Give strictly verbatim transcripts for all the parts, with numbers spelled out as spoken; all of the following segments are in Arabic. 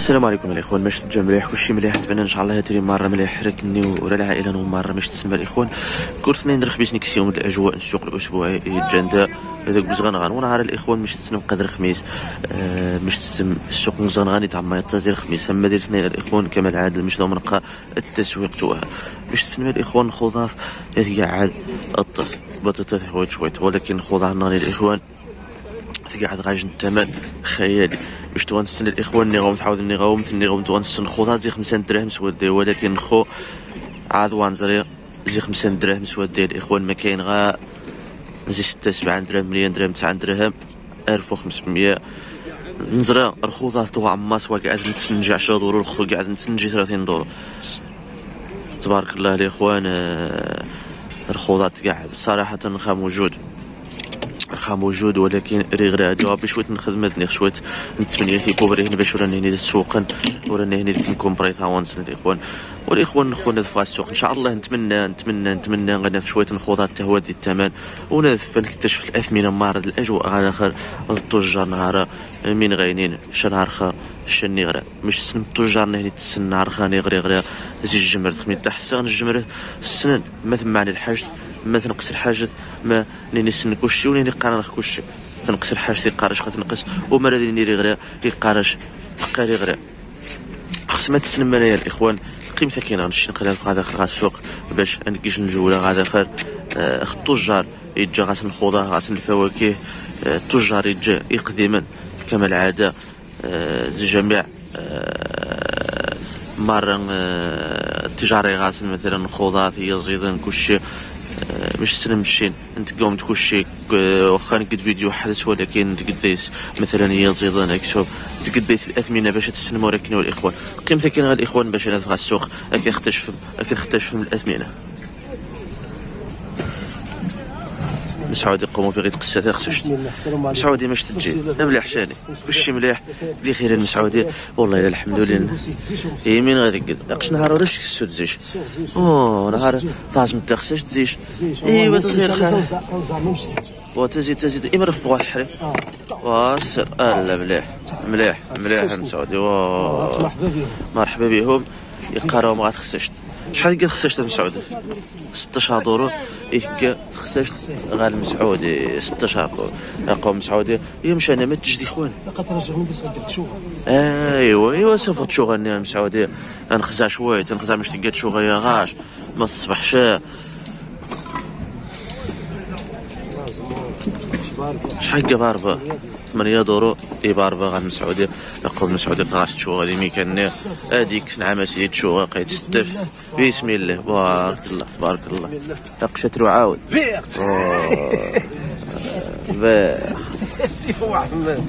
السلام عليكم الاخوان. باش تجا مليح كلشي مليح، نتمنى ان شاء الله هاتري مره مليح ركني ولا العائله نو مره باش تسمى الاخوان. كل اثنين درخ باش نكسيهم الاجواء السوق الاسبوعي الجنده هذاك بزغنغان ونهار الاخوان باش تسنم قدر خميس آه باش تسم السوق بزغنغان تاع ما يطازير خميس اما دير اثنين الاخوان كما العاده مش دو منقى التسويق توها باش تسمى الاخوان خضاف هذه عاد الطف بطاطا حوايج شويت، ولكن خضاع ناني الاخوان قاعد غاجن الثمن خيالي باش توانسن الاخوان ني غاوم تعاود ني غاوم ني غاوم توانسن خوطا زي خمسة دراهم سوادي، ولكن خو عاد وانزري زي خمسة دراهم سوادي الاخوان ما كاين غا زي ستة سبعة دراهم مليون درهم تسعة دراهم ألف وخمسمية نزرا الخوطا تو عماس وقاعد نتسنجي عشرة دورو الخو قاعد نتسنجي ثلاثين دورو تبارك الله الاخوان. الخوطات قاعد صراحه خا موجود خا موجود ولكن ريغرا جواب شويه نخدمتني شويه نتمنى في كوبري هنا باش راني هنا السوق وراني هنا نكومبري تاونس الاخوان والاخوان خونا في السوق ان شاء الله. نتمنى نتمنى نتمنى غنى في شويه الخوضات تهوادي الثمن ونذف نكتشف الاثمنه معرض الاجواء غادا اخر التجار نهار من غاينين شنهار خا شني غرا مش سن التجار هنا تسن نهار خاني غري غرا زي الجمر تخمي تحسن الجمر السنن ما ثم معنى الحاج ما تنقص الحاجه ما ني نسن كلشي وني قارن كلشي تنقص الحاجه تيقارش تنقص وما راه ندير غير يقارش بقى لي غير خص ما تسلم ليا الاخوان قيمتها كاينه نمشي نقرا في هذا خا السوق باش نكيش نجوله غادا خير. التجار يجا غاسن الخضار غاسن الفواكه التجار يجا يقدما كما العاده زي جميع مره التجاري غاسن مثلا الخضار هي زيدان كلشي مش سلم مشين انت قوم كلشي واخا نقد فيديو حدث ولكن تقديس مثلا هي زيدان اكسو تقديس الاثمنه باش تسلموا راكنوا الاخوان قيمتها كاين غير الاخوان باش ندخل السوق كيختشف كنختشف من الاثمنه مسعود يقوموا في غير تقسات خصوش مسعودي ماش تجي مليح شاني كلشي مليح بخير المسعودي والله الا الحمد لله يمين غادي قد ناقش نهار ولا شكسو تزيش او نهار طاز ما خصهاش تزيش ايوا تزير خير وتزيد تزيد اما رفع الحريق واسر لا مليح مليح مليح المسعودي مرحبا بهم مرحبا بهم يقراو ما غاتخساش شحال قال خسرت المسعودي ستة عشر دورو يتلقى خسرت غير المسعودي ستة عشر دورو قوم مسعودي يمشي انا ما تجدي خوان لقيت راجع من ديس غدير تشوغ ايوا ايوا سوف تشوغ انا المسعودي نخزع شويه تنخزع مش تلقى تشوغ يا غاش ما تصبحش شحال قال باربا ثمانية دورو اي باربا غير المسعودي يقول المسعودي قاش تشوغ هذه ميكان هذيك نعم سيدي تشوغ لقيت ستف بسم الله بارك الله بارك الله تقشت له عاود فيرت فيرت محمد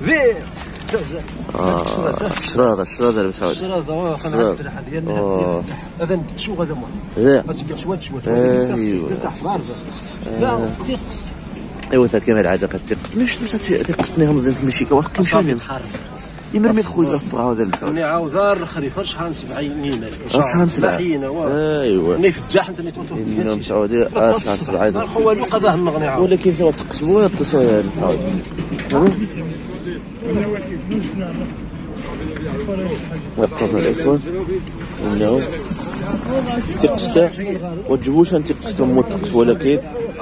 فيرت شراده شراده المسعودي شراده خلينا نعرف الحد ديالنا هذا تشوغ هذا ما تلقى شويه شويه ايوا تحت باربا لا تيقص ايوا تا كما العاده قد تيقص مش تيقصني مزيان في المشيكه واخا كنمشي يمرمي خويا في هذا الفرق ني عاود الخريف شحال سبعين شحال سبعين ايوا ني فجاح انت اللي تموتوا في مسعودي شحال سبعين الخوال وقضاه المغني عاود ولكن تو تقسموا يتصوا يا مسعودي وقفنا الاخوان انه تقسطه وتجيبوش انت تقسطه مو تقص ولكن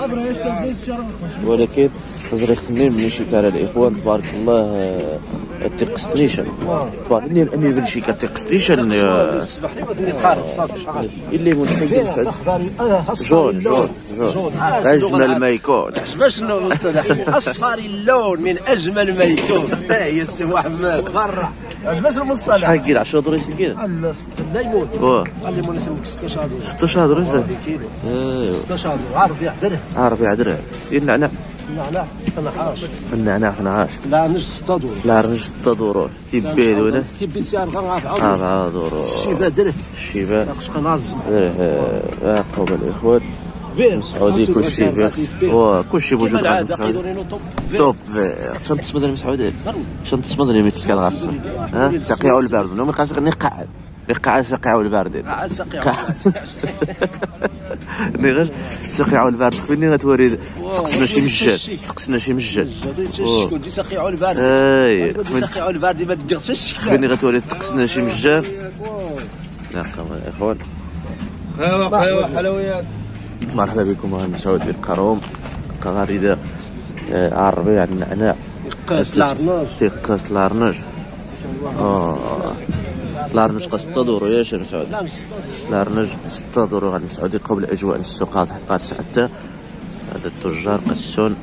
ولكن تزري خنين من شي كاره الاخوان تبارك الله تقسطنيشن تبارك اني اني بن شي كتقسطنيشن الصباح لي تقارب صافي شحال اللي مشكل جون جون جون اجمل ما يكون باش المصطلح اصفر اللون من اجمل ما يكون يا سي محمد برا باش المصطلح شحال كيلو عشرة دورو كيلو الليمون واه الليمون يسمك ستة عشر دورو ستة عشر دورو ايوا ستة عشر دورو عارف يحضره عارف يحضره النعناع النعناع اثناش النعناع اثناش لا رنج ستة دورو لا رنج ستة دورو تيبيد ولا تيبيد سعر غير أربعة دورو الشيبه درهم الشيبه ناقص نعزم اه قوم الاخوان مسعودي كلشي فيه وكلشي موجود عند مسعودي توب شنو تسمى المسعودي شنو تسمى اللي متسكال غاص ها سقيعو البارد من خاصك نقعد نقعد سقيعو البارد قاعد سقيعو ني غير سقيعو البارد فيني غتوري تقصنا شي مجال تقصنا شي مجال شكون دي سقيعو البارد اي دي سقيعو البارد ما تقصش الشكل فيني غتوري تقصنا شي مجال نعم يا اخوان ايوا ايوا حلويات مرحبا بكم اهلا مسعود القروم قغاريده عربي على النعناع قاس لارناج قاس لارناج اه لارناج قاس ستة دورو يا شي مسعود لارناج ستة دورو غادي مسعودي قبل اجواء السوق قاد حتى هذا التجار قسون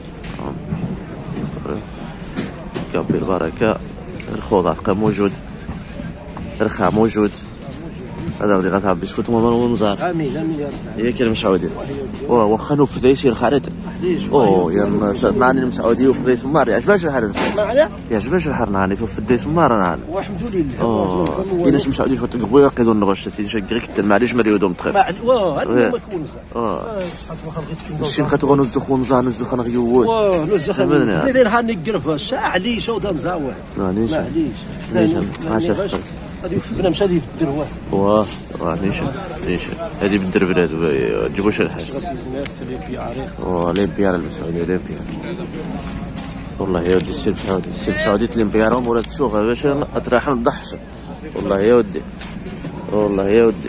كابي البركه الخضار بقى موجود الرخاء موجود هذا غادي غتعب بسكوت ماما ونزار امين امين يا كي المسعودي واخا نوب فدا يسير خالد اوه يا ناني المسعودي وفدا سمار يعجباش الحال معنا يعجباش الحال ناني فدا سمار ناني والحمد لله اوه كايناش المسعودي شو تقبوا يقيدوا النغش سيدي شاك غير كتل معليش مريودهم تخيل واه هذا ما كونز اه شي بقيت غنوزخ ونزا نزخ انا غيوول واه نزخ ندير هاني قرفه شاعلي شو دنزاوه معليش معليش هذه بنا مش هذه بالدروه واه راه نيش نيش هذه بالدر بلاد جيبوا شي الحاج واه ليمبيار المسعوديه ليمبيار والله يا ودي السي مسعودي السي مسعودي ليمبيارهم ولا تشوفها باش اطراح نضحشت والله يا ودي والله يا ودي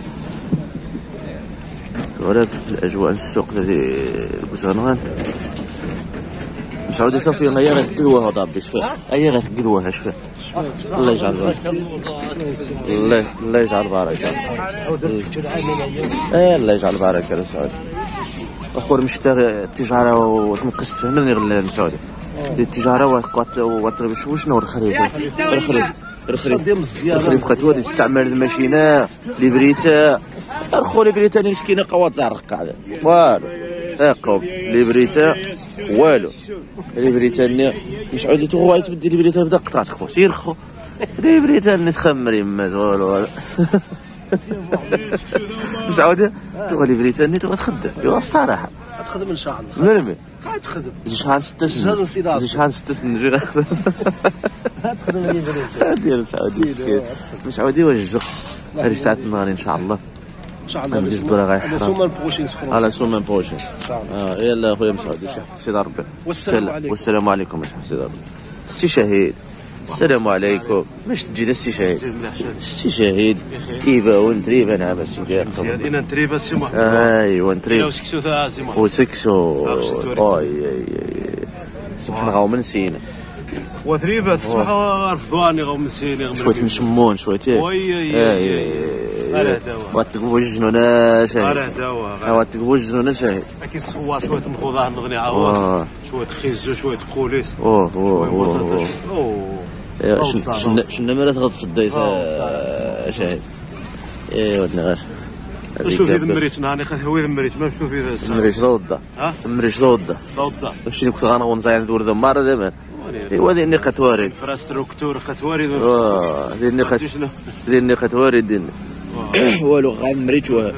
ولكن في الاجواء السوق هذه البوزانغان مسعودي صافي غير غتقدوها ضابي شفاه هي غتقدوها شفاه الله يجعل بركة الله الله يجعل بركة ايه الله يجعل بركة المسعودي اخور مشتاق التجارة وتنقصت فهمني غير المسعودي التجارة وطلب شنو الخريف الخريف الخريف الخريف قتوى تستعمل الماشينة ليبريتا الخو ليبريتا مسكينة قوات زعرق قاعدة والو اقوم ليبريتا والو ليبريتا مسعودي تغوى تبدي ليبريتا بدا قطعتك خو سير خو ليبريتا نتخمر يما والو مسعودي تغوى ليبريتا ني تبغى تخدم ايوا الصراحة تخدم ان شاء الله مالمي غتخدم شحال ستة سنين شحال ستة سنين نجي نخدم غتخدم ليبريتا ديال مسعودي مسعودي وجه هذه ساعة النهار ان شاء الله ان شاء الله على سومان بروشين سكرون على سومان بروشين اه يلا اخويا مسعودي شي سيدي ربي والسلام عليكم والسلام عليكم سيدي ربي السي شهيد السلام عليكم باش تجي السي شهيد السي شهيد تيبا ونتريبا نعم السي انا نتريبا سي محمد ايوا نتريبا وسكسو ثا سي محمد وسكسو اي سبحان الله من سينا وثريبا تسمح رفضواني غو من سينا شويه نشمون شويه وي على دواء واتقبوا الجنونه شاهد على دواء واتقبوا الجنونه شاهد كي صوا شويه مخوضه نغني عاود شويه خيزو شويه قوليس اوه اوه اوه شنو شنو مرات غتصدي شاهد اي ودنا غير شوف في المريت نهاني خا هو المريت ما شوف في المريت ضوضه ها المريت ضوضه ضوضه ماشي كنت انا ونزايد دور دمار دابا ايوا دي نقه وارد فراس تروكتور خطواري اه دي نقه دي نقه وارد دي والو غير مريت واه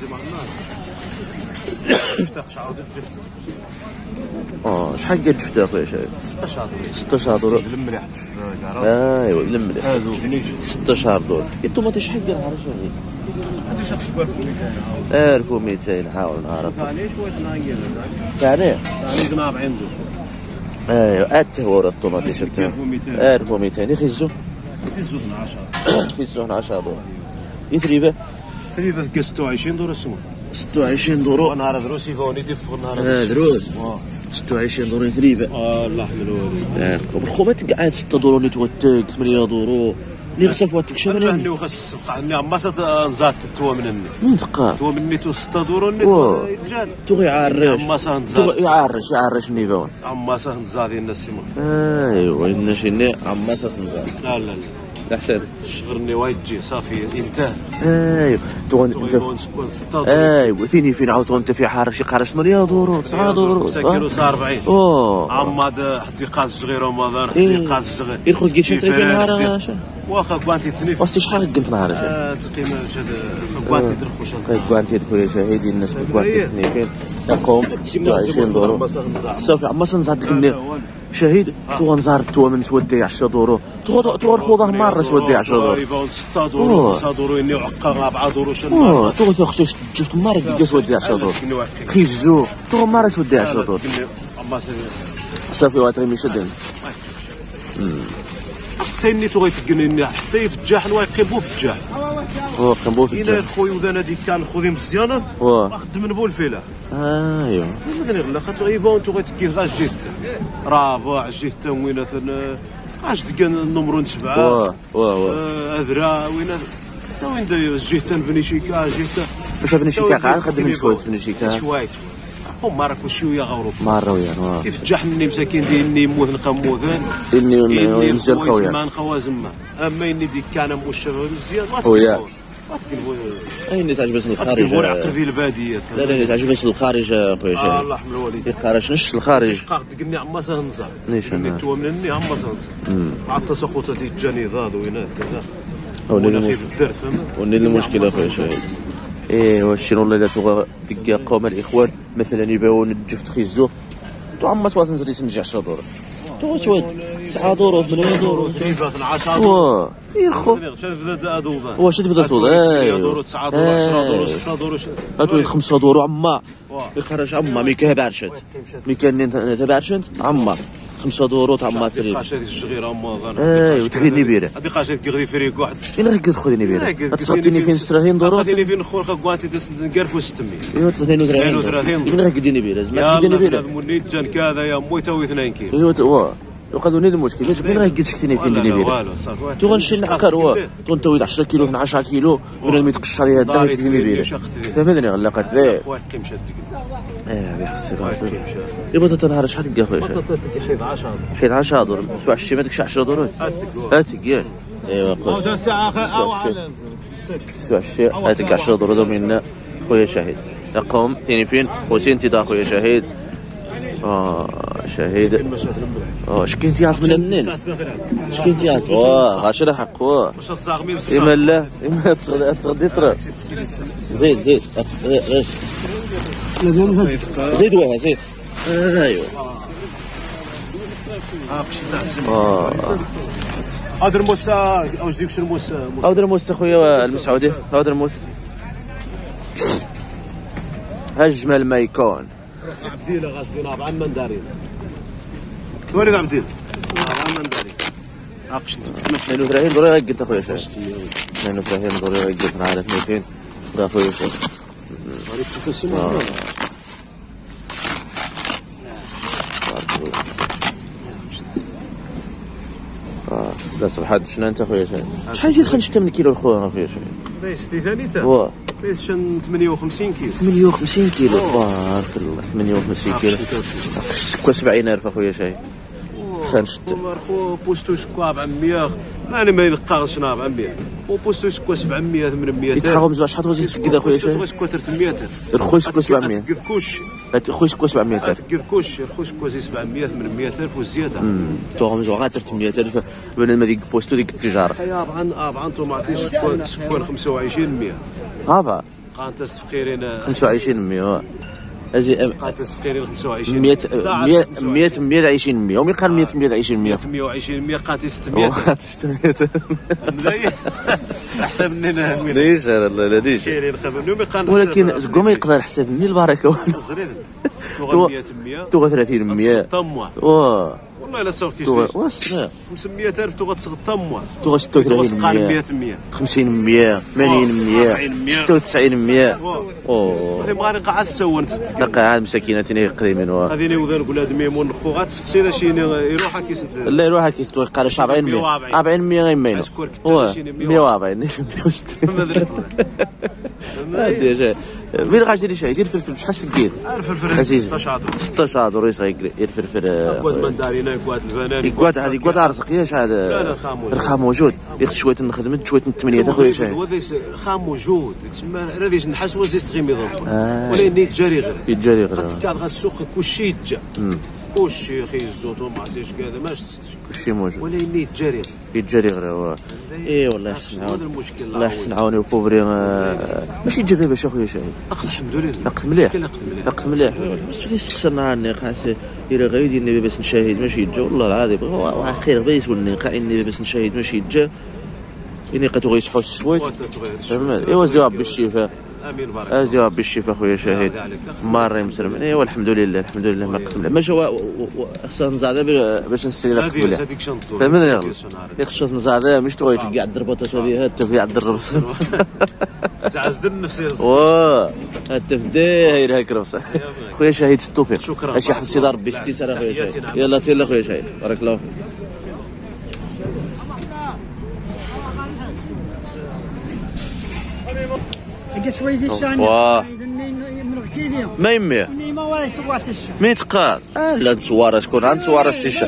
اه شحال قد شفت اخويا شايف ستة شهور ستة شهور المليح ايوا المليح ستة شهور دور الطوماط شحال ديال عرش هذه هذه شحال ألف ومئتين حاول نعرف ثاني شويه ناير ثاني ثاني قناب عنده ايوا حتى هو الطوماط شفتها ألف ومئتين يخزو يخزو اثناش يخزو اثناش دور يثريبه تقريبا ستة وعشرين دور السمو ستة وعشرين دورو نهار دروس يفوني يدفق نهار اه دروس ستة وعشرين دورو يثريبه اه الله يحمل والديك الخو ما تقعد ستة دورو اللي توتك ثمانية دورو اللي خصك واتك شحال مني وخاص حسب قعني عماسات نزات توا منني من تقا توا مني تو ستة دورو ني رجال تو يعرش عماسات نزات يعرش يعرش نيفون عماسات نزات الناس سيما ايوا إن شني عماسات نزات لا لا لا احسن شغلني وايد صافي انتهى ايوا تو انت ايوا فيني فين عاود انت في حارش يقارش ثمانية دورو تسعة دورو ساكيرو صار أربعين اوه عماد حد قاس صغير رمضان حد قاس صغير يخرج كيشي في نهار واخا كوانتي تنيف واسي شحال قلت نهار اه تقييم كوانتي درخو شحال كوانتي خويا شهيدي الناس كوانتي تنيفين يقوم ستة وعشرين دورو صافي عما سنزاد لك شهيد تو نزار تو من سودي عشرة دورو تو تو خوضه مره سودي عشرة دورو ستة دورو خمسة دورو اني عقا أربعة دورو واش اوه تو تخصو شفت مره ديك سودي عشرة دور خيزو تو مره سودي عشرة دور صافي واتري ميشدن حتى اني تو غيتقني حتى يفجح ويقبو فجاح هو قنبو في الى خويا وذا هذيك كان خويا مزيانه واه خدم نبول فيلا ايوا غير غير خاطر ايبون تو غيتكين غا جيت رابع جيت تموينه اش دقا النمرو نتبعها واه واه اذرا وين تا وين دا جيت تنبني شيكا جيت باش بني شيكا قاعد نخدم شويه بني شيكا شويه خو مارك وشويه غوروب مره وياه واه يفجح مني مساكين ديالني موث نقموذان اني مزيان خويا ما نخوازم اما اني ديك كان مشابه مزيان ما خويا تقلبوا اني تعجبني الخارج تقلبوا عقر ديال الباديه لا لا تعجبني الخارج خويا آه الله يحمل الوالدين الخارج نش الخارج قاعد تقني عما سهنزا نيشان اني تو منني عما سهنزا مع التساقطات الجاني ضاد وينات كذا وني ونخيب الدر فهمت وني المشكله خويا شاهد ايه واش شنو ولا تبغى دقا قوم الاخوان مثلا يباو نجفت خيزو تو عما سوا تنزري تنجي عشرة دور تو سواد تسعة دور ثمانية دور عشرة دور واه يرخو واش تبدا طول ايوا دور تسعة دور عشرة دور ستة دور هاتو خمسة دور عما يخرج عما ميكا بارشت ميكا تبارشت عما خمسة دور عما تري قاشري الصغيره عما ايوا تغني بيره هذه قاشري كغري فريق واحد فين غير تخذني بيره تصطيني فين ثلاثين دور تصطيني فين خويا كوانتي نقرفو ستمية ايوا اثنين وثلاثين فين غير قديني بيره زعما تقديني بيره موليت جان كذا يا مو يساوي اثنين كيلو ايوا واه وقادوني المشكل باش فين غير تشكتيني فين ديني بيره تو غنمشي نعقر واه تو نتويد عشرة كيلو اثنا عشر كيلو من ما يتقشر ليا الدار تقديني بيره فهمتني غلا قالت لي خويا كي مشات اه بخير يبغى تنهار شحال تلقى خويا حيد عشرة حيد عشرة دور سواء شي ما داكشي عشرة دور هاتك ياك ايوا قول الساعه اخر سواء الشيء هاتك عشرة دور دومينا خويا شهيد رقم ثاني فين حسين تيدا خويا شهيد اه شهيد اه شكي انت عاصم من منين شكي انت عاصم واه غاشر حق واه باش تصاغمين اما لا اما تصغدي طرا زيد زيد غير زيد واه زيد ايوا اه هذا الموسى واش ديك شنو الموسى هذا الموسى خويا المسعودي هذا الموسى اجمل ما يكون عبديله غاسلين اربعه مندارين وليد عبديل اربعه مندارين عقشت اثنين وثلاثين دوري غير قلت اخويا شاهد اثنين وثلاثين دوري غير قلت نعرف ميتين راه اخويا شاهد غادي تسمع لا صراحه شنو انت اخويا شاهد شحال زيد خنشتا من كيلو الخويا اخويا شاهد ليس في ثاني تا واه ليس شن ثمانية وخمسين كيلو ثمانية وخمسين كيلو بارك الله ثمانية وخمسين كيلو كوا سبعين ألف اخويا شاهد خنشت خو بوستو سكوا أربعمية ماني ما يلقاش أربعمية وبوستو سكوا سبعمية ثمانمية يتحاول بزاف شحال تغزي تسكد اخويا شاهد خويا سكوا ثلاثمية الخوي سكوا سبعمية تقد كوش خويا سكوا سبعمية ألف تقد كوش الخوي سكوا زي سبعمية ثمانمية ألف وزياده توهم زوغا ثلاثمية ألف بان ما ديك بوستو ديك التجاره يا أربعة أربعة طوماطيش سكوا سكوا خمسة وعشرين مية هابا قانت تفقيرين خمسة وعشرين مية أزي قانت تفقيرين خمسة وعشرين مية مية مية مية وعشرين مية ومن قال مية مية وعشرين مية مية وعشرين مية قانت ستمية احسن مننا ليش الله لا ليش ولكن زكو ما يقدر يحسب مني البركه تو مية تو ثلاثين مية واه والله الا سوقتي واه خمسمية ألف تو غتسغطى موا تو ستة وثلاثين مية خمسين مية ثمانين مية ستة وتسعين مية اوه هذه مغاري قاعد تسون قاعد مساكينتين قديمين واه هذه نوذر ولاد ميمون خو غتسقسي شي يروح كيسد لا يروح كيسد قال أربعين مية أربعين مية غيمينو واه مية وأربعين مية وستين هادي وين غادي شي يدير فلفل شحال تلقيه الفلفل ستة عشر ستة عشر دور يصايق الفلفل كواد مندارينا كواد البنان كواد هذه كواد رزق يا شحال الرخام موجود يخص شويه نخدم شويه ثمانية اخويا شاهد الرخام موجود تما راه ديش نحس وزيست غير ميضون ولا نيت جاري غير يتجاري غير كاد غا السوق كلشي يتجا كلشي خيزو طوماطيش كذا ما شفتش كلشي موجود ولا نيت جاري يتجاري غير هو اي والله يحسن عاون هذا المشكل الله يحسن عاوني وكوبري ماشي تجيب باش اخويا شاهد اخذ الحمد لله نقد مليح نقد مليح بس فلي سقسنا النقاش يرى غير يدير باش نشاهد ماشي يتجا والله العظيم هو خير بغا يسولني قاعد باش نشاهد ماشي يتجا يعني قد يصحوا السويت فهمت. ايوا زيد ربي الشفاء. امين بارك ازي ربي الشفاء خويا شهيد ماري مسلم. ايوا الحمد لله الحمد لله ما قبل ماشي هو خصنا نزعدا باش نسالي لك قبل هذيك شنطو فهمتني يا خصنا نزعدا مش توي كاع الضربات هذه حتى في عند الربص تعزد النفسيه واه حتى في داير هاك ربص خويا شهيد التوفيق. شكرا اش يحفظ سيدي ربي شتي سنه خويا شهيد. يلا تيلا خويا شهيد بارك الله فيك. قسويتي الشان من غتيدي ما يميه ما ولا سوات الشان مين تقاد لا تصوار شكون عند صوار السيشه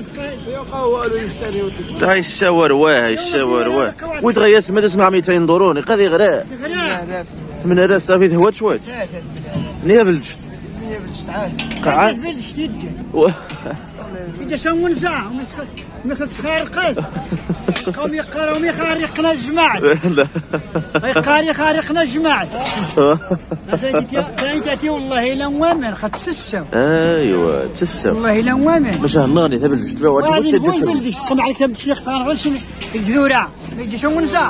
هاي السوار واه هاي السوار واه ويتغيس ما تسمع مئتين دوروني قضي غراء ثمانية آلاف صافي تهوات شويه نيا بلج نيا بلج تعال قعد بلج تيد إذا شنو نزع مثل تخارقات قوم يقراهم يخارقنا الجماعة لا يقاري خارقنا الجماعة ثاني تأتي والله إلا موامن خد تسسم ايوا تسسم والله إلا موامن باش هناني تبلج تبع واجب وهذه نقول بلدش كم عليك تبدش يختار غلش الجذورة إذا شنو نزع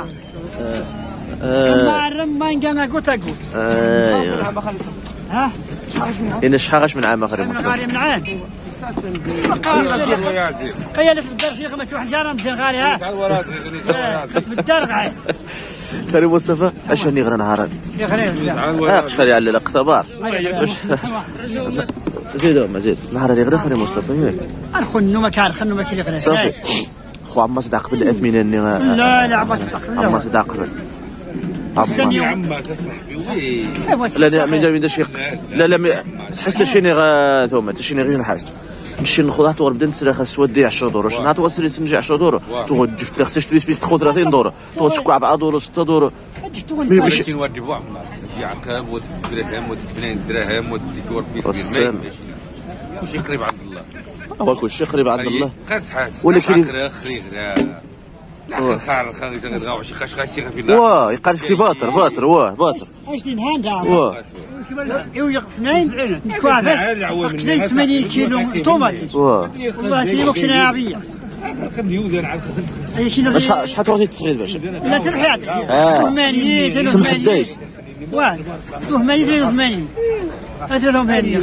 ما الرمان كان أقوت أقوت ايوا ها إن شحال من عام آخر من غاري من عام قيلت بالدار في خمس واحد جارة مزيان غاري ها بالدار غاية خالي مصطفى اش راني غير نهار يا خليل ها شحال على الاقتبار زيدو ما زيد نهار اللي غير خالي مصطفى ياك الخنو ما كان خنو ما كاين غير صافي خو عما صدق بالاثمنه لا لا عما صدق عما صدق قبل عما عما صاحبي لا لا من من شي لا لا حس شيني غا ثم تشيني غير حاجه نمشي ناخذ طور بدا نسرا خاص ودي عشرة دور واش نعطي وصل يسنجي عشرة دور تو جبت خاصك تشري سبيس تاخذ ثلاثين دور تو تشكو أربعة دور ستة دور ماشي نودي بواحد الناس تجي عقاب ودرهم وثمانين درهم وديكور بيت بالماء كلشي قريب عند الله هو كلشي قريب عند الله قاد حاس ولكن خري غير لا خار خار تغدغاو شي خاش خاش في الله واه يقارش كي باطر باطر واه باطر اش دين هاندا واه يو اثنين كوافه قتلت ثمانين كيلو طوماطيش واه والله سيبك شنو عبيه شحال شحال تغادي تصغير باش لا تربح ثمانين ثمانين واحد ثمانين ثمانين ثلاثة وثمانين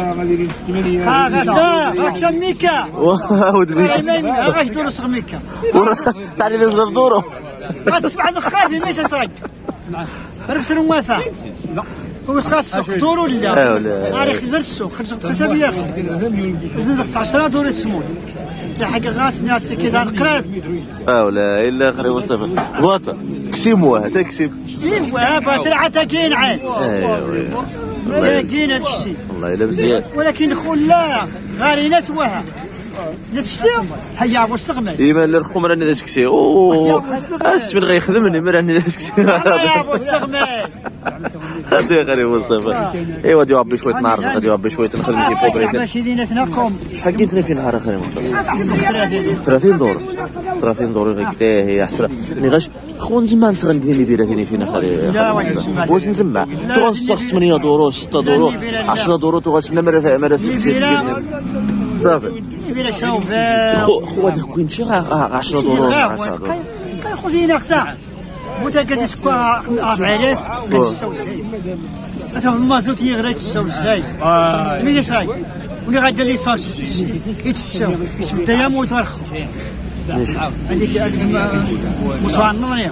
ها غسا اكثر ميكا واه غاش دور صغ ميكا تاع لي صغر دورو غتسمع الخافي ماشي صايك ربس الموافع وخاص دور ولا تاريخ در السوق خرجت حساب يا اخي زيد عشرة دور السموت لحق غاس ناس كذا قريب اه ولا الا خري مصطفى بواطه كسيمو هذا كسيم ايوا باطل عاد كاين عاد ايوا كاين هذا الشيء والله الا مزيان ولكن خول لا غاري ناس وها ناس كسيم حيا عبو استغماس ايمان الرخوم راني داش كسي اوه اش من غيخدمني ما راني داش كسي يا عبو استغماس هذا غري مصطفى ايوا ديو ربي شويه نهار غادي ربي شويه نخدم في بوبريتي ماشي دينا ناكم شحال قلت لي في نهار اخر مصطفى ثلاثين دور ثلاثين دور غير هي احسن ني غاش خو نزمع نسغن ديالي ديراتني فينا خالي لا واش نسمع واش نسمع تو نصخ ثمانية دور ستة دور عشرة دور تو غاش نمر مرة صافي بلا شوف خو خو هذاك كوين شي عشرة دور عشرة دور خذينا خساع متكز سكوا أربعة آلاف كتساوي أنت ما زلت يغري تساوي زايد مين يساوي ولا غادي ليسانس يتساوي اسم الديام وترخو هذيك هذيك متوانضنيا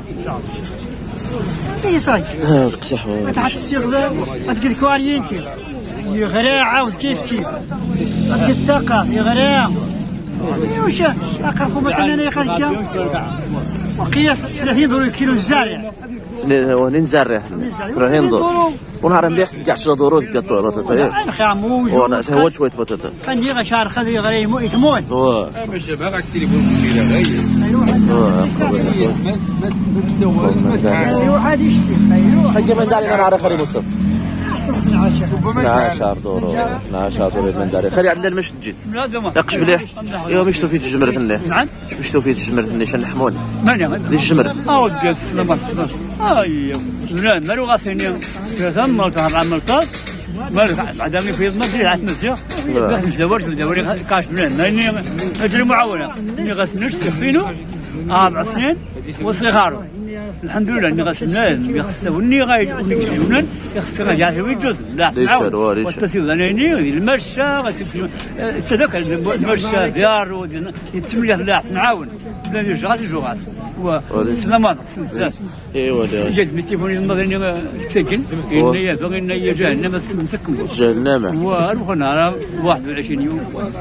أنت يساوي ها القسح ما تعرف تستغل هذيك الكوارينتي يغرا عاود كيف كيف هذيك الثقة يغرا واش أقرفوا مثلا يا خالك وقياس ثلاثين دور كيلو الزارع هو نزرع ثلاثين دور ونهار مليح عشرة دور كطو بطاطا انا خاموج وانا هو شويه بطاطا خلي غا شهر خذي غير يتمون واه ماشي باغا التليفون كبير غير ايوا هذه الشيء حق من داري نهار اخر مصطفى اثنا عشر دور اثنا عشر دور من داري خلي عندنا المش تجي يقش مليح ايوا مش توفيت الجمر ثني نعم مش توفيت الجمر ثني شنو نحمون ماني لي الجمر اه ودي السلامه السلامه ايوا لا مالو غاثيني ثم عمل طاق مالك عدمي في ما دير عاد نسيا مش دورت دوري كاش بلان ماني اجري معاونه اني غسنش سفينو اربع سنين وصغارو الحمد لله اني غسلنا يخسوني غايجونن يخسنا يعني ويجوز لا ليش والتسيب انا المشى غاسيب تذاك المشى ديار يتملي لا نعاون لا يجغاس يجغاس والسلامات بزاف ايوا سجلت بالتليفون المغربي سكن اني باغي اني جهنم مسكن جهنم ورحنا واحد وعشرين يوم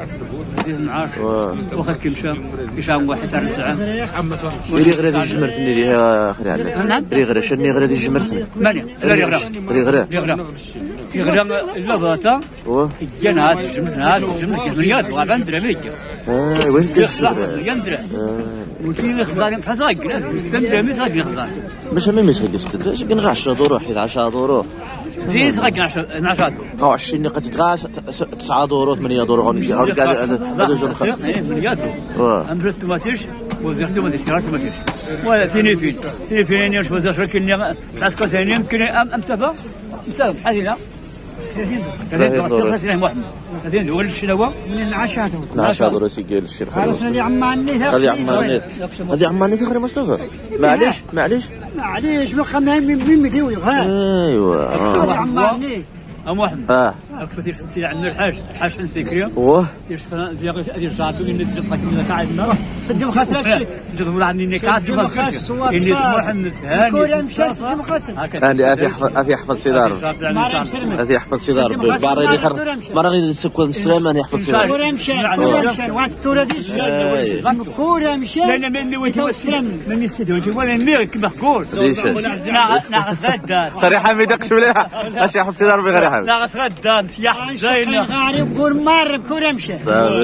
نعرف واخا كيمشى كيشام واحد تاع الساعه ري غير هذه جمرتني ليها خري عليك ري غير شني غير هذه جمرتني ماني لا ري غير ري غير ري غير ري غير الا باتا جنات جمنات جمنات مليات وغادي ندير عليك اه وين كتشرب يندرى وكاين خضار بحال صاك نستندر مي صاك خضار باش ما ميش قست اش كنغا عشرة دورو حيت عشرة دورو زين صاك عشرة دورو عشرين قد غاس تسعة دورو ثمانية دورو غادي هذا هذا جون خمس مليات امبرت توماتيش وزرت توماتيش كرات توماتيش ولا ثاني فين ثاني فين واش وزر كني عسكر ثاني يمكن ام سبا سبا بحال هنا ثلاثين دورو ثلاثين دورو شنو هو من العشاء العشاء دورو سيقال الشيخ خلاص هذه عماني هذه عماني هذه عماني في خير مصطفى معليش معليش معليش بقى من من مديوي ها ايوا هذه عماني ام واحد اه كثير في عندنا الحاج الحاج الفكري واه يشتغل في هذه الجاتو اللي تلقى كنا قاعد نرى سد مخاسر تقول عندي نكات اللي محمد هاني هاني افي يحفظ افي يحفظ صدار افي يحفظ صدار باري اللي خر مره غير السكون السلام يحفظ صدار كورة مشان كورة مشان وانت التورة ديش كورة مشان لا مني ويتوسلم مني السدوج ولا نمير كيما كورس ناقص غدا طريق حميد يقشوا لها اش يحفظ صدار بغير حميد ناقص غدا نسيح زين غارب كور مار كورة مشان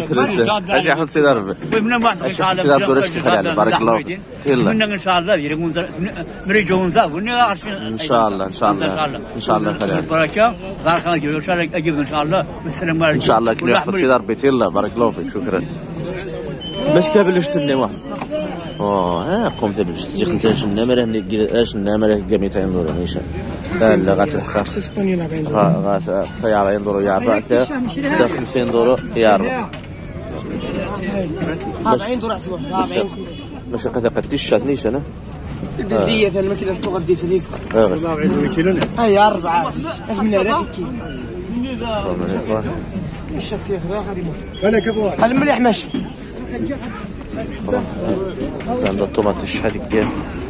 اش يحفظ صدار ومن ما ان شاء الله صدار دورش كخلال بارك الله تيلا من ان شاء الله يرمون مريجو نزاف ان شاء الله ان شاء الله ان شاء الله خير بركه بارك الله ان شاء الله اجيب ان شاء الله والسلام عليكم ان شاء الله كنا يحفظ صدار بيتي الله بارك الله فيك شكرا باش كابل شتني واحد اوه ها قوم ثبت شتي انت شنا مره اش شنا مره مئتين دولار نيشان لا غاسل حقا غاس خيار ينظروا يا بعد خمسين دولار يا ربع أربعين دولار اسبوع أربعين مش قد قديش شاتنيش انا الدية في الماكينة تغدي في ذيك اه هاي أربعة من هذا كي الشتي انا كبوه هل مليح ماشي عند الطوماط الشحال كاع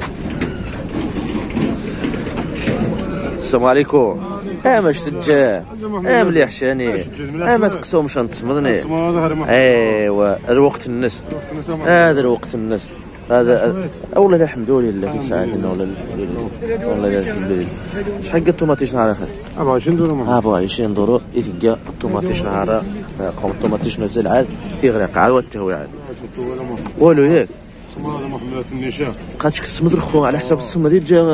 السلام عليكم اه ماش تجاه اه مليح شاني اه ما تقسومش نتصمدني ايوا هذا وقت الناس هذا وقت الناس هذا اولا الحمد لله يساعدنا ولا والله الحمد لله شحال قد الطوماطيش نهار اخر أربعة وعشرين دورو أربعة وعشرين دورو يتلقى الطوماطيش نهار قوم الطوماطيش مازال عاد تيغرق عاد والتهوي عاد والو ياك السمر محمد النشا بقاتش كتسمد رخو على حساب السمه ديال جا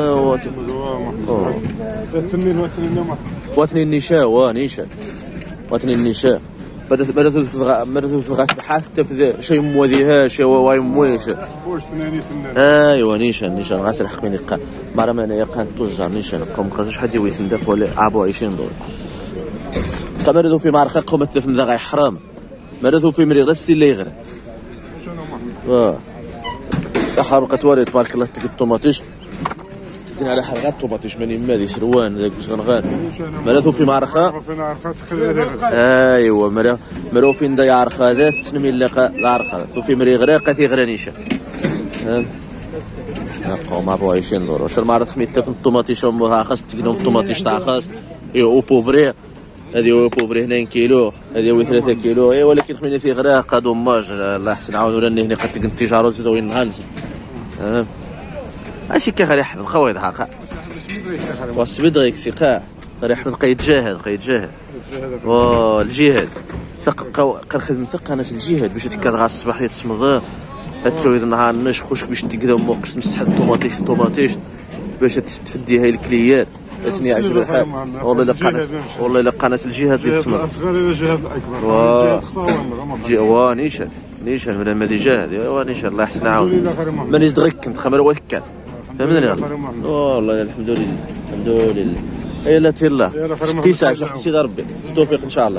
التمين واتنين واتني النشا ونيشا واتني النشا بدات بدات بدات في الغاس بحال حتى في شي مواديها شي واي مويش واش ثاني ثاني ايوا نيشان نيشان غاسل حق من يقا مره ما انا يقان توجار نيشان قوم قاش حد يويسن داك ولا أربعة وعشرين دولار تمرضوا في معركه قوم تلف من غاي حرام مرضوا في مري غسي اللي يغرق واه حرقت والد تبارك الله تلقى الطوماطيش تكن على حرقات الطوماطيش ماني مالي سروان ذاك باش غنغان مرضوا في معركه ايوا مرا مرو فين دا يعرق هذا سنمي لقى العرق وفي مري غراقه في غرانيشه قوم أربعة وعشرين دولار واش المعرض خميت في الطوماطيش امها خاص تقنوا الطوماطيش تاع خاص اي او بوبري هذه او بوبري هنا كيلو هذه هو ثلاثة كيلو اي ولكن خمينا في غراقه دوماج الله يحسن عاون ولا هنا قد تقن التجاره وزيدوا ينهانس ماشي كي غير يحفظ خويا يضحك والسبيد غيك سيقا غير يحفظ قيد جاهد قيد جاهد و الجهاد ثق كنخدم ثقه ناس الجهاد باش تكاد الصباح يتصمد تشوي النهار نش خوش باش تقدر موقش تمسح الطوماطيش الطوماطيش باش تستفدي هاي الكليات اسني عجب الحال والله الا قناص والله الا قناص الجهاد اللي تسمى الاصغر الى الجهاد الاكبر جوا نيشان نيشان من المدي جهاد ايوا نيشان الله يحسن عاون من يزدغك كنت خمر وكان فهمتني والله الحمد لله الحمد لله اي لا تيلا ستي ساعه شفتي ربي التوفيق ان شاء الله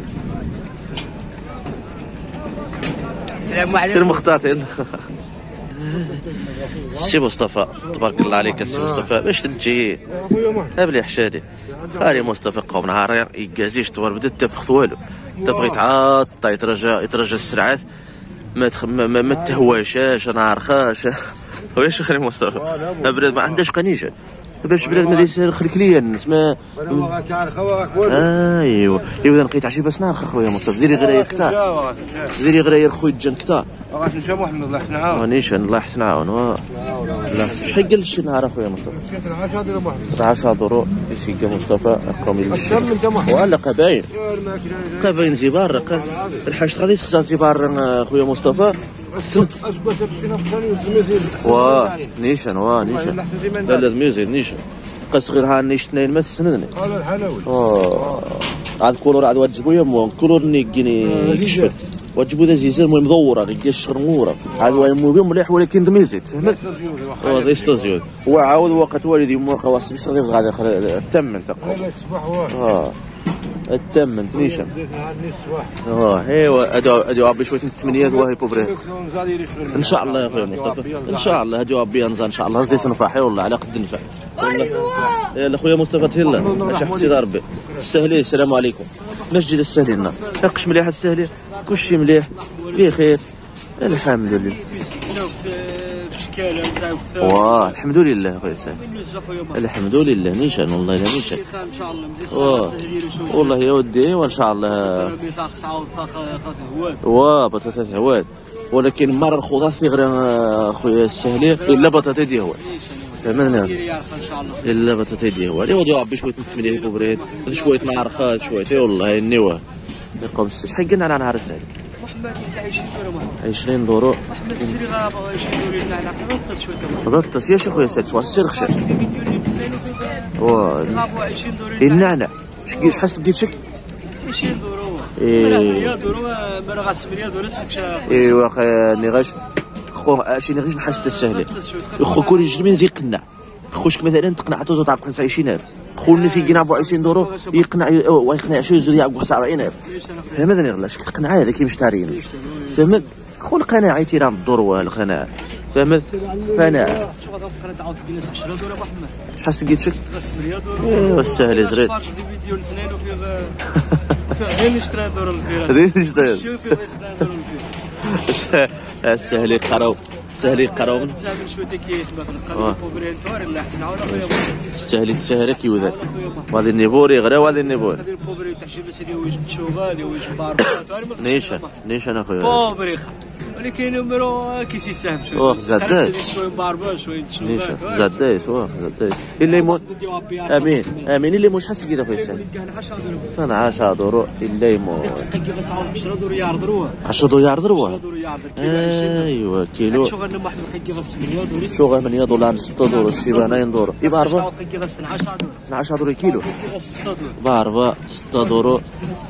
السلام عليكم سير مختار سي مصطفى تبارك الله عليك السي مصطفى باش تجي بلي حشادي خالي مصطفى قوم نهار يكازيش طوال بدا تفخت والو تبغي تعاط يترجى يترجى السرعات ما تخ... ما, ما, ما تهواشاش انا عارخاش واش خالي مصطفى بلاد ما عندهاش قنيجه باش بلاد ما يسهل خليك ليا الناس ما ايوا ايوا لقيت عشي بس نارخ اخويا مصطفى ديري غير كتار ديري غير خويا جن كتار غاش نمشي محمد الله يحسن عاون مانيش الله يحسن عاون الله شحال قال شي نهار اخويا مصطفى عشرة درو شي قال مصطفى قومي للشي ولا قباين قباين زبار الحاج غادي تختار زبار اخويا مصطفى واه نيشان واه نيشان لا لازم يزيد نيشان قص غير ها نيش اثنين ما تسندني هذا الحلاوي اه عاد كولور عاد واجبو يا مو كولور نيكيني يكشف واجبو ذا زيزر المهم مدوره غير الشرموره عاد المهم مليح ولكن دميزيت فهمت اه ذي ستازيود هو عاود وقت والدي مو خواص باش غادي غادي الثمن تقريبا اه الثمن نيشان اه ايوا هادو هادو عبي شويه الثمانيات وهي بوبري ان شاء الله يا خويا مصطفى ان شاء الله هادو عبي انزا ان شاء الله زيت نفاحي والله على قد النفع يلا خويا مصطفى تهلا اش حفتي ربي السهلي السلام عليكم باش جيت السهلي لنا حقش مليح السهلي كلشي مليح بخير الحمد لله واه الحمد لله خويا سهل الحمد لله نيشان والله لا نيشان ان شاء الله مزيان والله يا ودي وان شاء الله واه بطاطا هواد ولكن مره الخضار في غير خويا السهلي الا بطاطا دي هواد تمام الا بطاطا دي هواد يودي ربي شويه تمليه كبريت شويه معرخات شويه والله النوا يقوم شحال قلنا على نهار السهل عشرين دورو محمد سيري غابه عشرين دورو على قطط شويه قطط يا شيخ خويا سير شو السير خشر واه غابه عشرين دورو النعنع شكي شحال سقيت شك عشرين دورو ايه يا دورو مرغا سمريا دورو سكشا ايوا خا نغاش خو شي نغاش الحاجه السهله خو كل يجي زي قناع خوشك مثلا تقنع توزو تعرف خمسة وعشرين ألف خو الناس يقنع ب عشرين دورو يقنع ويقنع عشرين زود يعقب سبعين ألف فهمتني غلا شك تقنع هذا كي مشتارين فهمت خو القناعه تيران الدور القناعه فهمت قناعه شحال سقيت شك ايوا السهل زريت غير نشتري دور الفيران غير نشتري شوفي غير نشتري دور الفيران السهل يقراو السهل يقراو نتسامل شويه كيف مثلا بوبرين تور لا حسن عاود اخويا السهل يتسهل كيوذا وهذا النيفوري غير وهذا النيفوري هذا البوبري تاع شي مسيري ويش تشوغال ويش باربات نيشان نيشان اخويا بوبري ولكن نمرو كيسي سهم شويه واه زاداش شويه باربا شويه نيشان زاداش واه زاداش اللي يموت امين امين اللي مش حاسس كذا في السنه انا عشرة دورو اللي يموت عشرة دورو يعرضروها عشرة دورو يعرضروها ايوا كيلو شو غنم واحد الحقي غا ثمانية دورو شو غا ثمانية دولار ستة دورو سبعين دورو يبقى أربعة حقي غا اثنا عشر دورو اثنا عشر دورو كيلو حقي غا ستة دورو بأربعة ستة دورو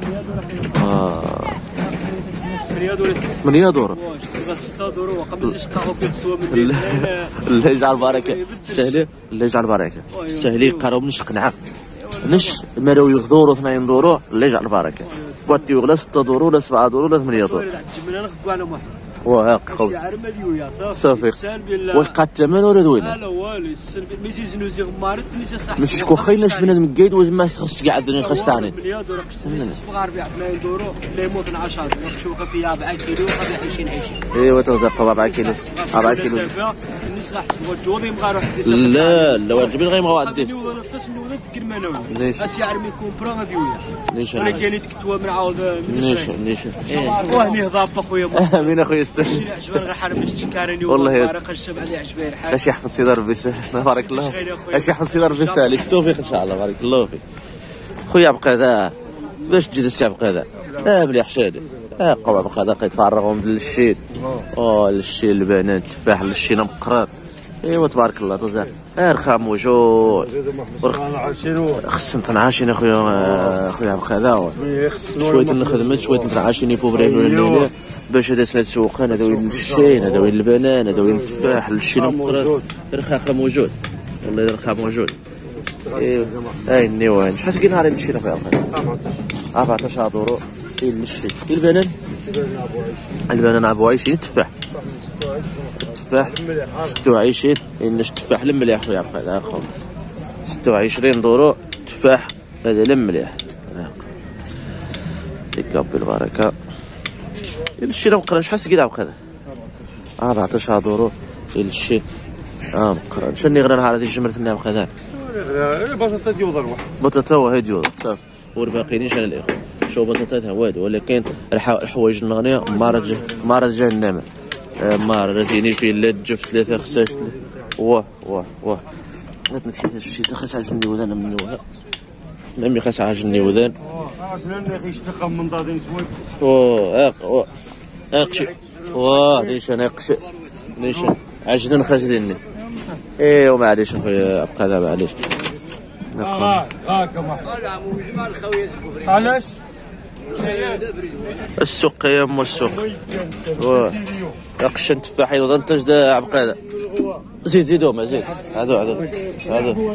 اه ثمانية دورو ثمانية دورو غا ستة دورو وقبل تشقاو في التوا من الله يجعل بركه سهله الله يجعل بركه سهلي قراو من شقنعه نش مراوي يغدورو اثنين دورو الله يجعل بركه بوتي ولا ستة دورو ولا سبعة دورو ولا ثمانية دورو جبنا نخبوا على واحد واه خويا شعر مديويا صافي وقع الثمن ولا دوينه لا والو السلبي ميزي زنوزي غمارت ميزي صح مش كو خيناش بنادم كايد وما خص كاع الدنيا خص ثاني مليون دورو قشت صغار بيع اثنين دورو ليمون اثنا عشر دورو شوفه في أربعة كيلو قبل عشرين عشرين ايوا تغزق أربعة كيلو أربعة كيلو الناس راح تبغى الجوبي يبغى يروح لا لا واجبين غير ما غادي ليش اس يعرف يكون برا مديويا ليش ولكن تكتوى من عاود ليش ليش وهني هضاب اخويا امين اخويا السهل عجبان غير حرم تشكارني والله بارك الشب عليه عجبان الحال اش يحفظ سيدي ربي يسهل بارك الله اش يحفظ سيدي ربي يسهل التوفيق ان شاء الله بارك الله فيك خويا بقى ذا باش تجي الساعه بقى ذا اه مليح شادي اه قوى بقى ذا كيتفرغهم للشيل اه للشيل البنات تفاح للشيل مقراط ايوا تبارك الله تزال ارخى موجود خص نتنعاشين اخويا اخويا بخذا شويه الخدمه شويه نتنعاشين فوبريل ولا الليله باش هذا سنه السوقان هذا وين الشين هذا وين البنان هذا وين التفاح الشين مقراط رخاخه موجود والله رخاء موجود ايوا هاي النيوان شحال كاين نهار الشين اخويا أربعة عشر دورو الشين البنان البنان ابو عشرين التفاح التفاح ستة وعشرين لأنش تفاح المليح خويا عقاد ها خويا ستة وعشرين دورو تفاح هذا المليح يكاب بالبركة الشي راه مقران شحال سكيد عقاد أربعطاش دورو الشي اه مقران شنو غير نهار هذه الجمرة النعم عقاد البطاطا ديال الروح بطاطا وهي ديال صافي والباقيين على الاخوة شو بطاطا هواد ولكن الحوايج النغنية مارج مارج جهنم مارتيني في لا تجف ثلاثة خصاش واه واه واه نتمشي هذا الشيء خاص عجني ودان من وها مامي خاص عجني ودان اصلا كيشتقى من دادين سويت اوه اق اقشي واه ليش انا اقشي ليش عجنن خاجليني ايوا معليش خويا ابقى دابا معليش اه هاكا علاش السوق يا مو السوق واه يقشن تفاحين وضنتج دا عبقاده زيد زيدهم زيد هادو هادو هادو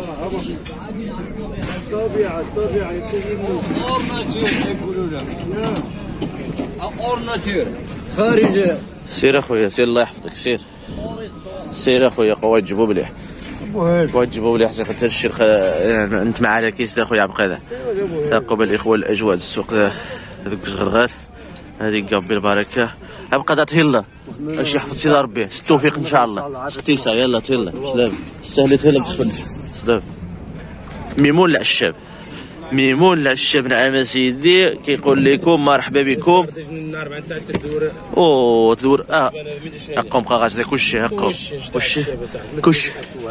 الطبيعة الطبيعة يقولوا لك اور ناتور خارج. سير اخويا سير الله يحفظك سير سير اخويا قوا تجيبوا مليح قوا تجيبوا مليح حتى خاطر الشيء يعني انت مع على كيس اخويا عبقاده تاقوا بالاخوه الاجواء السوق هذوك الزغرغال هذه قاب بالبركه ابقى تهلا اش يحفظ سيدي ربي التوفيق ان شاء الله ستيسا يلا تهلا سلام سهله تهلا بتفل سلام ميمون العشاب ميمون العشاب نعم سيدي كيقول لكم مرحبا بكم اوه تدور اه اقوم بقى غاش كلشي اقوم كلشي كلشي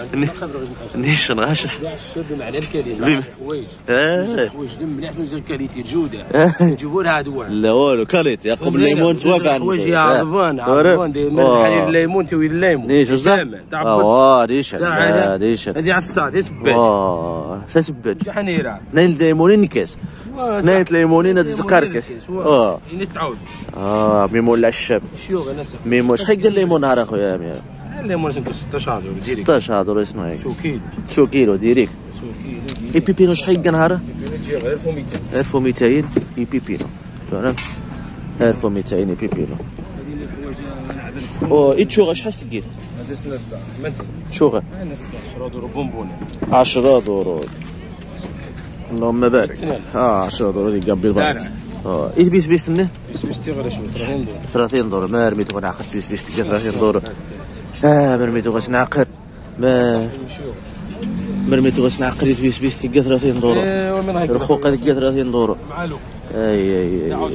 نيش نغاش الشاب بمعنى الكلمه حوايج اه حوايج مليح من كاليتي الجوده يجيبوا لها هذوك لا والو كاليتي اقوم الليمون توافق عندك حوايج عربان عربان ديما الحليب الليمون توي الليمون نيش بزاف اه نيش نيش هذه عصاد سباج اه سباج حنيره نايل ليمونين نكاس نايل ليمونين هذا الزكاركس اه نتعود اه ميمون العشاب شوف انا ميمون شحال قال الليمون نهار اخويا امير الليمون ستاشر دورو ديريكت ستاشر دورو اسمعي شو كيلو شو كيلو ديريكت شو كيلو اي بيبينو شحال قال نهار تجي غير ألف ومئتين ألف ومئتين اي بيبينو فعلا ألف ومئتين اي بيبينو او اي تشوغا شحال تقيل هذا سنه تسعة مثلا تشوغا عشرة دورو بونبوني عشرة دورو اللهم بارك اه عشرة دورو دي قبل البركه اه ايه بيس بيس منه بيس بيس تغرى شويه ثلاثين دورو ثلاثين دورو ما رميتو غنعقد بيس بيس تلقى ثلاثين دورو اه ما رميتو غاش نعقد ما ما رميتو غاش نعقد بيس بيس تلقى ثلاثين دورو الرخوقه تلقى ثلاثين دورو معلوم اي اي اي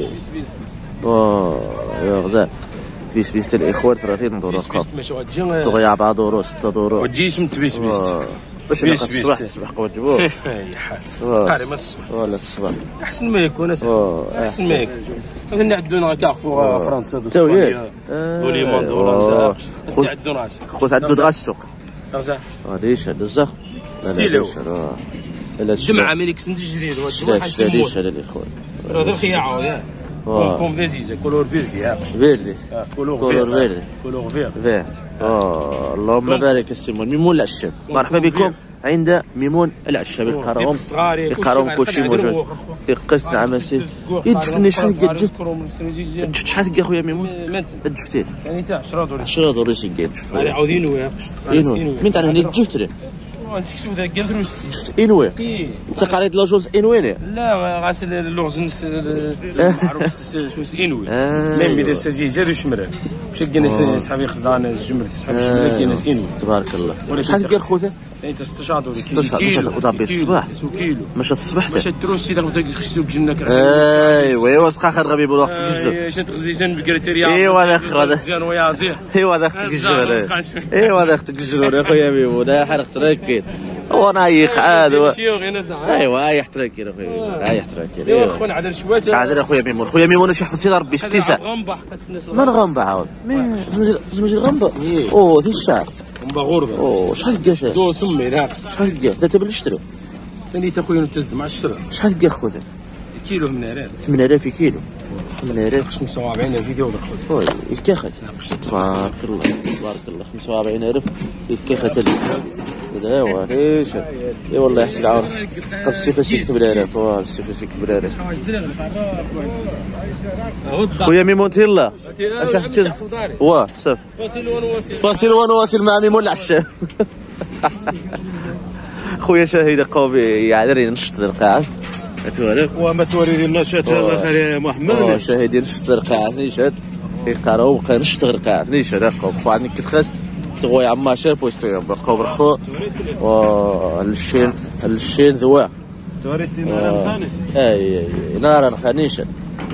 اه يا غزال بيس بيس تاع الاخوان ثلاثين دورو بيس بيس ماشي غتجي تغيا أربعة دورو ستة دورو وتجيش من بيس بيس باش نلقى الصباح الصباح قوا تجيبوه يا حال قاري ما الصباح ولا الصباح احسن ما يكون احسن ما يكون مثلا نعدو كارفور فرنسا دو اسبانيا وليمون دو هولندا نعدو راسك خوت عدو دغا السوق صح ليش هذا الزخ ستيلو لا جمعة مليك سنتجري شتا ليش هذا الاخوان هذا خياعه يا كوم فيزيزا كولور فيردي فيردي كولور فيردي كولور فيردي اه اللهم بارك السيمون ميمون العشاب مرحبا بكم عند ميمون العشاب القراهم القراهم كلشي موجود في قسط نعم سيدي يدفتني شحال قد جفت جفت شحال قد خويا ميمون جفتي يعني تاع عشرة دورو عشرة دورو سي قد جفت يعني عاودينو يا من تاع هنا جفت لي نسكتو ذا قندروس جفت انوي انت قريت لاجوز انويني لا غاسل اللغز معروف شو انوي ميم بدا سازيزاد وشمران مشى كاين صحابي خدان الجمر صحابي الشمران كاين انوي تبارك الله شحال قال خويا انت ستاشر دورو ستاشر كيلو وضربي الصباح كيلو ماشي الصباح ماشي التروسي داك خصو جنك ايوا ايوا سقا خير غبي بالوقت الجزر شنت غزيزان بكريتيريا ايوا هذا خذا زيان ويازير ايوا هذا اختك الجزر ايوا هذا اختك الجزر يا خويا ميمون يا حرق تراكين هو انا يق عاد ايوا يا تراكين اخويا يا تراكين ايوا خويا عاد شويه عاد اخويا ميمون خويا ميمون اش يحفظ سيدي ربي ستيسا من غنبه عاود زوج غنبه اوه ذي الشعر غنبه غربه اوه شحال كاش دو سمي ناقص شحال كاش ثلاثة بلا نشترو ثاني تا خويا نتزد مع الشرا شحال كاش خويا كيلو من هنا ثمانية آلاف كيلو من ريف خمسة وأربعين ألف فيديو دخل وي الكاخت تبارك الله تبارك الله خمسة وأربعين ألف الكاخت هذا هو ليش اي والله يحسن عاود قبل السيف يكتب العراف واه السيف يكتب العراف خويا ميمون تيلا اش حتى واه صافي فاصل ونواصل فاصل ونواصل مع ميمون العشاء خويا شاهد قومي يعذرين نشط القاعه توالف وما توري لنا شات هذا خلي محمد اه شاهدين نشط القاعه نيشات يقراو بقى نشط القاعه نيشات قوم بعد كتخس تغوي عما شير بوستو بقاو برخو و الشين الشين ذوا توريتي نار ثاني اي اي نار خانيشه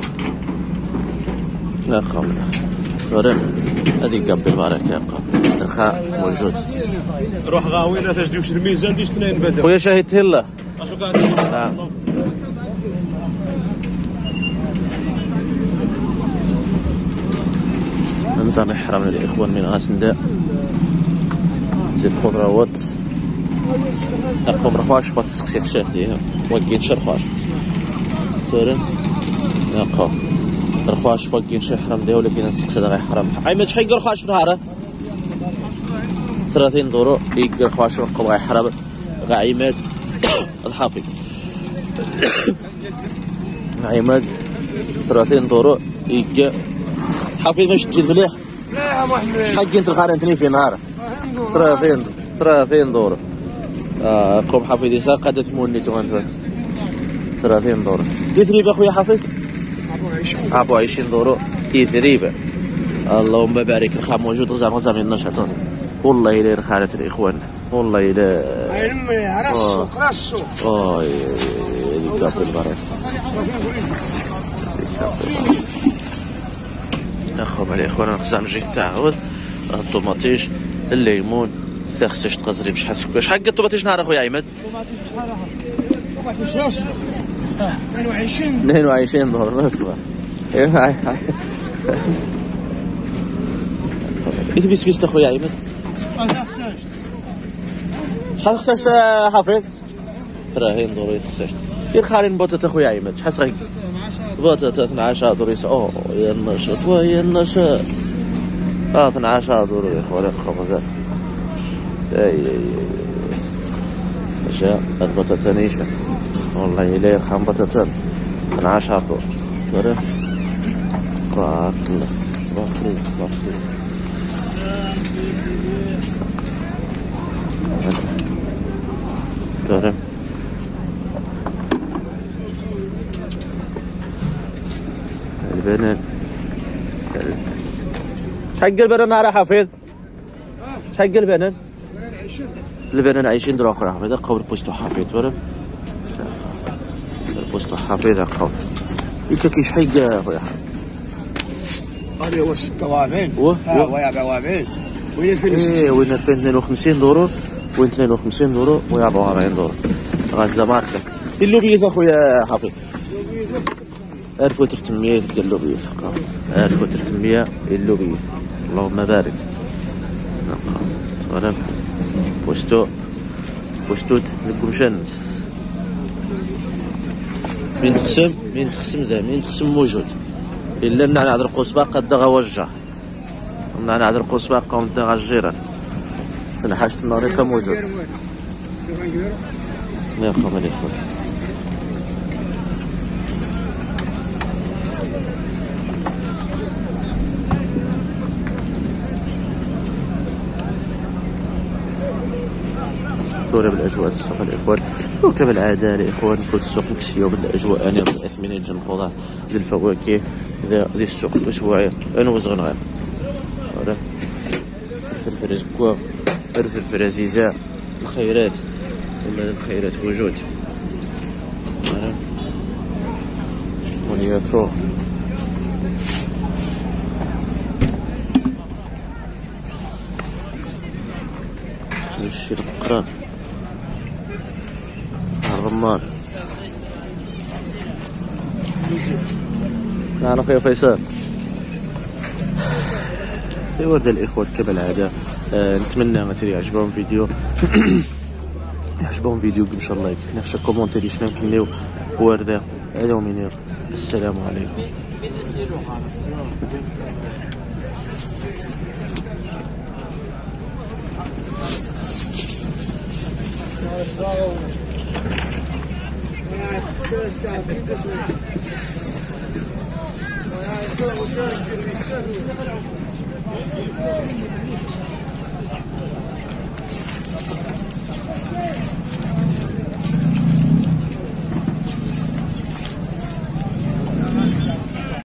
لا قوم ورا هذه قبل البركه يا قوم الخاء موجود روح غاوينا تجديوش الميزان ديش اثنين بدل خويا شاهد هلا اشو قاعد نعم نظام إحرام للإخوان من غاسندا زي الخضروات أقوم رخواش بات تسقسيق شاهدي وقين شرخواش سوري أقوم رخواش وقين شي حرام دي ولكن نسقسي دا غي حرام عيمات شحال رخواش في نهارة ثلاثين دورو يقل رخواش وقل غي حرام غا عيمات الحافظ عيمات ثلاثين دورو يقل حافظ ماش تجد مليح لا يا محمد شحال كنت الخارنتني في نهار ثلاثين ثلاثين دور اه قوم حافظ يساق قد تموني توان ثلاثين دور تدريب اخويا حافظ أربعة وعشرين دور تدريب اللهم بارك الخام موجود غزام غزام النشاط والله الى خالة الاخوان والله الى على السوق على السوق اه يا البركه اخو الاخوان الخزام جيت تعاود الطوماطيش الليمون خصك تقزري بشحال سكر شحال قد الطوماطيش نهار اخويا عماد اثنين وعشرين دولار نسمع ايوا ايش بيسكيست اخويا عماد شحال خصك حافظ ثلاثين دولار خصك غير خالين بوطه اخويا عماد شحال صغير بوطه اثنا عشر دولار اوه يا النشاط ويا النشاط اثنا عشر دولار يا اخويا خبزات اي اي اشياء البطاطا نيشه والله الا يرحم بطاطا اثنا عشر دولار ترى بارك الله بارك الله بارك الله ترى البنان شحال البنان على حفيظ شحال البنان البنان عايشين درا اخويا حفيظ قول بوستو حفيظ ولا بوستو حفيظ قول ياك كي شحال اخويا حفيظ هذه هو ستة وأربعين و ويا أربعة وأربعين وين ألفين وستين وين ألفين واثنين وخمسين دورو وين اثنين وخمسين دورو ويا أربعة وأربعين دورو غازله ماركه اللوبيات اخويا حفيظ ألف وثلاثمية اللوبيات ألف وثلاثمية اللوبيات اللهم بارك نقرا بوستو بوستو القمشانت من تقسم من تقسم ذا من تقسم موجود الا نعنع هذا القوس قد غوجه نعنع هذا القوس باقا ونتا غجيران انا حاجه الناريقه موجود يا اخو مالي اخو دورة بالاجواء السوق الاخوان وكما العاده الاخوان كل السوق مكسيه بالاجواء انا الاثمنين جنب الخضار ديال الفواكه ذا ديال السوق الاسبوعيه انا وزغن غير الفلفل زكوا الفلفل عزيزه الخيرات ولا الخيرات وجود ونياتو نشي القران الرمان نعم اخويا فيصل ايوا الاخوه كما العاده آه نتمنى مثلا يعجبهم فيديو يعجبهم فيديو ان شاء الله لايك نخشى كومونتير شنو نكملوا ورده هذا هو منير السلام عليكم. Thank you.